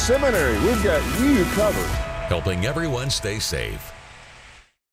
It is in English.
Seminary, we've got you covered. Helping everyone stay safe.